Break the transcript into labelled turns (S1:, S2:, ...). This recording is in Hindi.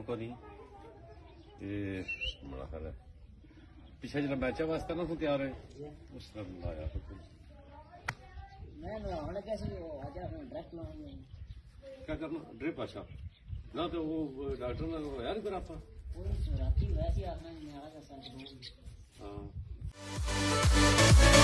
S1: को नहीं ये बड़ा ख्याल है पिछले जो मैच वास्ते ना तैयार है उस तरह लाया तो
S2: मैं कैसे डायरेक्ट
S1: क्या करना ड्रिप अच्छा ना तो वो डॉक्टर ने यार फिर आप
S2: राती वैसे ही आपने
S1: हाँ